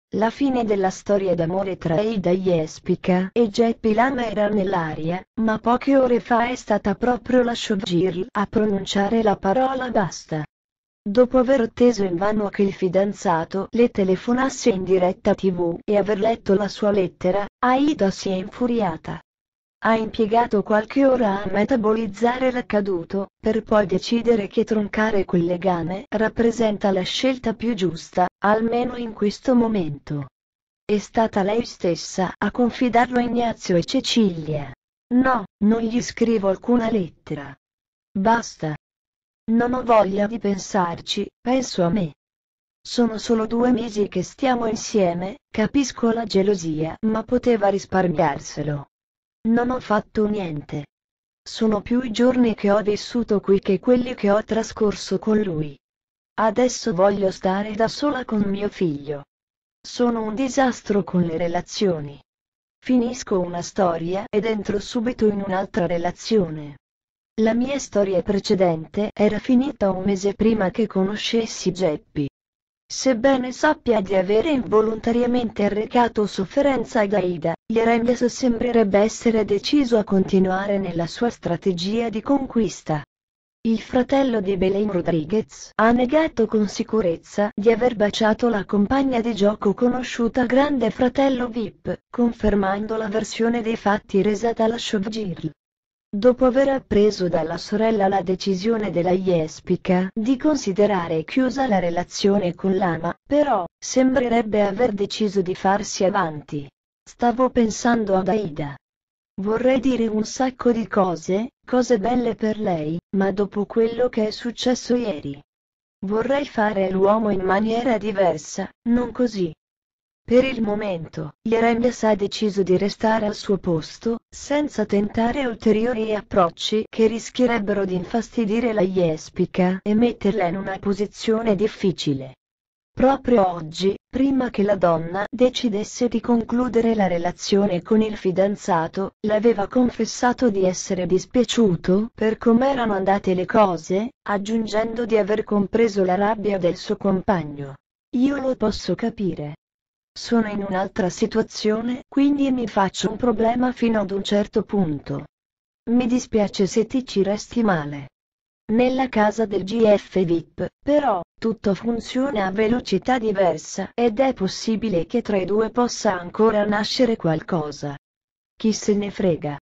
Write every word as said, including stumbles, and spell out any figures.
La fine della storia d'amore tra Ada Jespica e Geppi Lama era nell'aria, ma poche ore fa è stata proprio la showgirl a pronunciare la parola basta. Dopo aver atteso invano che il fidanzato le telefonasse in diretta tivù e aver letto la sua lettera, Aida si è infuriata. Ha impiegato qualche ora a metabolizzare l'accaduto, per poi decidere che troncare quel legame rappresenta la scelta più giusta, almeno in questo momento. È stata lei stessa a confidarlo a Ignazio e Cecilia. No, non gli scrivo alcuna lettera. Basta. Non ho voglia di pensarci, penso a me. Sono solo due mesi che stiamo insieme, capisco la gelosia, ma poteva risparmiarselo. Non ho fatto niente. Sono più i giorni che ho vissuto qui che quelli che ho trascorso con lui. Adesso voglio stare da sola con mio figlio. Sono un disastro con le relazioni. Finisco una storia ed entro subito in un'altra relazione. La mia storia precedente era finita un mese prima che conoscessi Geppi. Sebbene sappia di avere involontariamente arrecato sofferenza ad Aida, Jeremias sembrerebbe essere deciso a continuare nella sua strategia di conquista. Il fratello di Belén Rodriguez ha negato con sicurezza di aver baciato la compagna di gioco conosciuta Grande Fratello V I P, confermando la versione dei fatti resa dalla showgirl. Dopo aver appreso dalla sorella la decisione della Jespica di considerare chiusa la relazione con Lama, però, sembrerebbe aver deciso di farsi avanti. Stavo pensando ad Aida. Vorrei dire un sacco di cose, cose belle per lei, ma dopo quello che è successo ieri. Vorrei fare l'uomo in maniera diversa, non così. Per il momento, Jeremias ha deciso di restare al suo posto, senza tentare ulteriori approcci che rischierebbero di infastidire la Jespica e metterla in una posizione difficile. Proprio oggi, prima che la donna decidesse di concludere la relazione con il fidanzato, l'aveva confessato di essere dispiaciuto per come erano andate le cose, aggiungendo di aver compreso la rabbia del suo compagno. Io lo posso capire. Sono in un'altra situazione, quindi mi faccio un problema fino ad un certo punto. Mi dispiace se ti ci resti male. Nella casa del G F V I P, però, tutto funziona a velocità diversa ed è possibile che tra i due possa ancora nascere qualcosa. Chi se ne frega.